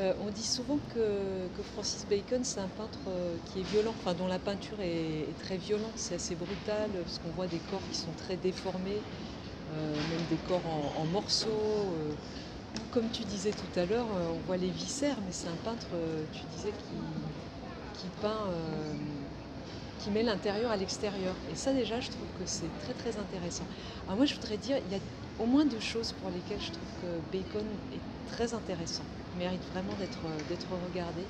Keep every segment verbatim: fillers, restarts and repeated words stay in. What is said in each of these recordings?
Euh, on dit souvent que, que Francis Bacon, c'est un peintre euh, qui est violent, enfin, dont la peinture est, est très violente, c'est assez brutal, parce qu'on voit des corps qui sont très déformés, euh, même des corps en, en morceaux. Euh, ou comme tu disais tout à l'heure, euh, on voit les viscères, mais c'est un peintre, euh, tu disais, qui, qui peint, euh, qui met l'intérieur à l'extérieur. Et ça déjà, je trouve que c'est très très intéressant. Alors moi, je voudrais dire, il y a au moins deux choses pour lesquelles je trouve que Bacon est très intéressant, mérite vraiment d'être d'être regardé.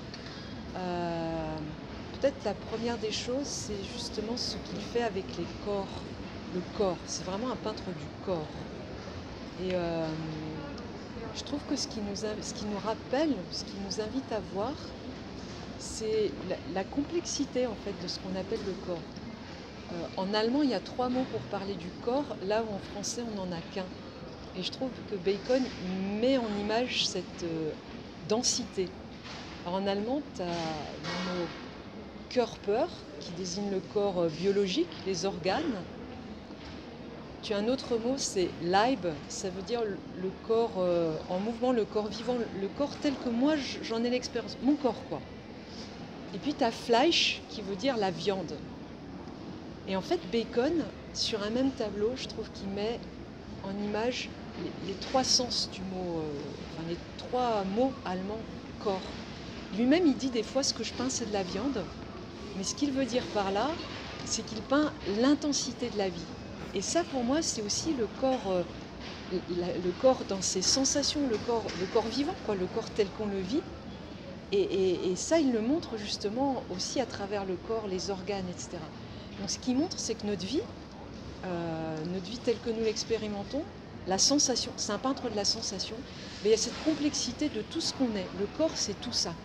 Euh, Peut-être la première des choses, c'est justement ce qu'il fait avec les corps. Le corps, c'est vraiment un peintre du corps. Et euh, je trouve que ce qui, nous, ce qui nous rappelle, ce qui nous invite à voir, c'est la, la complexité en fait de ce qu'on appelle le corps. Euh, en allemand, il y a trois mots pour parler du corps, là où en français, on n'en a qu'un. Et je trouve que Bacon met en image cette euh, densité. Alors, en allemand, tu as le mot Körper, qui désigne le corps biologique, les organes. Tu as un autre mot, c'est Leib, ça veut dire le corps euh, en mouvement, le corps vivant, le corps tel que moi j'en ai l'expérience, mon corps quoi. Et puis tu as Fleisch, qui veut dire la viande. Et en fait, Bacon, sur un même tableau, je trouve qu'il met en image les, les trois sens du mot, euh, enfin les trois mots allemands corps. Lui-même, il dit des fois ce que je peins, c'est de la viande. Mais ce qu'il veut dire par là, c'est qu'il peint l'intensité de la vie. Et ça, pour moi, c'est aussi le corps, euh, le corps dans ses sensations, le corps, le corps vivant, quoi, le corps tel qu'on le vit. Et, et, et ça, il le montre justement aussi à travers le corps, les organes, et cetera. Donc ce qu'il montre, c'est que notre vie, euh, notre vie telle que nous l'expérimentons, la sensation, c'est un peintre de la sensation, mais il y a cette complexité de tout ce qu'on est. Le corps, c'est tout ça.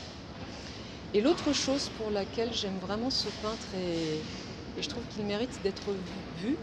Et l'autre chose pour laquelle j'aime vraiment ce peintre, et, et je trouve qu'il mérite d'être vu,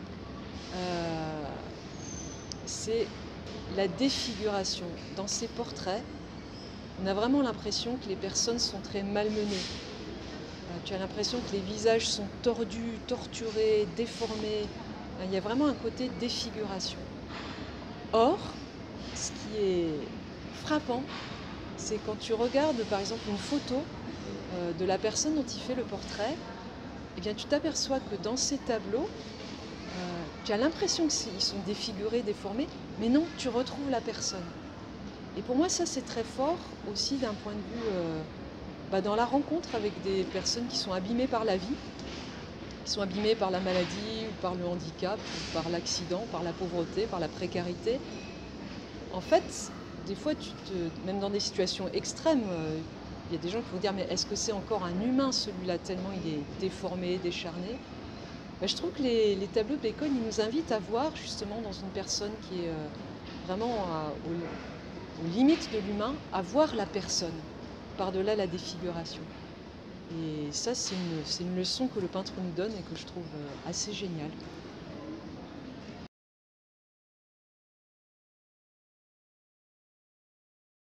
euh, c'est la défiguration. Dans ses portraits, on a vraiment l'impression que les personnes sont très malmenées. Euh, tu as l'impression que les visages sont tordus, torturés, déformés. Il y a vraiment un côté défiguration. Or, ce qui est frappant, c'est quand tu regardes par exemple une photo euh, de la personne dont il fait le portrait, eh bien, tu t'aperçois que dans ces tableaux, euh, tu as l'impression qu'ils sont défigurés, déformés, mais non, tu retrouves la personne. Et pour moi, ça c'est très fort aussi d'un point de vue euh, bah, dans la rencontre avec des personnes qui sont abîmées par la vie, qui sont abîmées par la maladie, ou par le handicap, ou par l'accident, par la pauvreté, par la précarité. En fait, des fois, tu te, même dans des situations extrêmes, euh, il y a des gens qui vont dire mais est-ce que c'est encore un humain celui-là, tellement il est déformé, décharné. Ben, je trouve que les, les tableaux de Bacon, ils nous invitent à voir justement dans une personne qui est euh, vraiment à, aux, aux limites de l'humain, à voir la personne, par-delà la défiguration. Et ça, c'est une, c'est une leçon que le peintre nous donne et que je trouve euh, assez géniale.